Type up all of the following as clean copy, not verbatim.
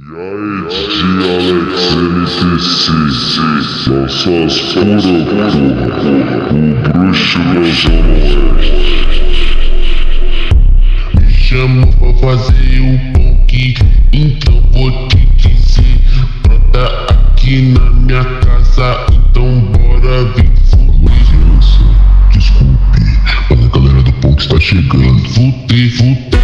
E aí, DJ Alex NTC, lança as pura, o bruxo da Zona Oeste. Me chamo pra fazer o punk, então vou te dizer. Brota aqui na minha casa, então bora vir fuder. Desculpe, mas a galera do punk está chegando. Fuder, fuder.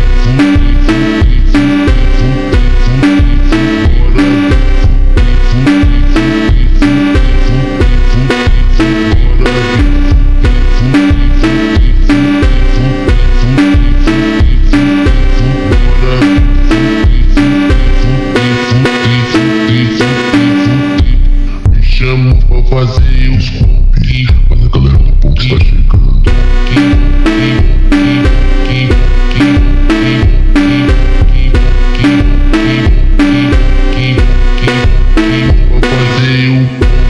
Pra fazer os punk, mas a galera do punk está chegando. Pra fazer o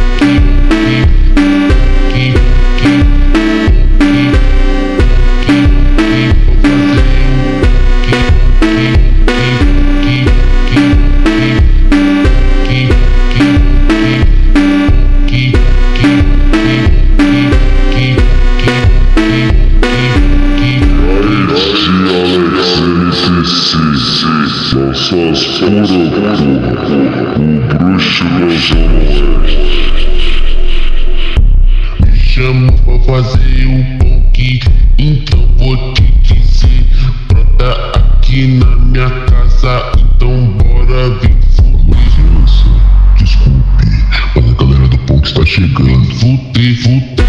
lança as pura, o bruxo da Zona Oeste. Me chamo pra fazer o punk, então vou te dizer. Brota aqui na minha casa, então bora vir fuder. Desculpe, mas a galera do punk está chegando. Fuder, fuder.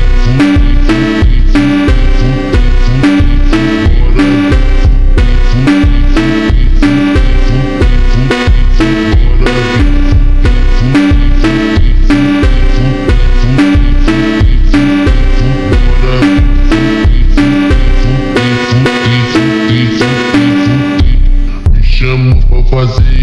Pra fazer